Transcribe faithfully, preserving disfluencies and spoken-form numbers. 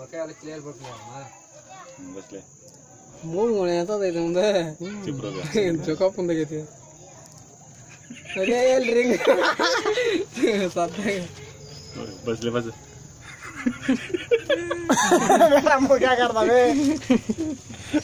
clear बसले मूग येतात ಮುಂದೆ ಜೋಕ ಪುಂದೆ ಗೈತಿ ಅರೆ ಎಲ್ರಿ ಸಾಧ್ಯ बसले बस हम क्या करता है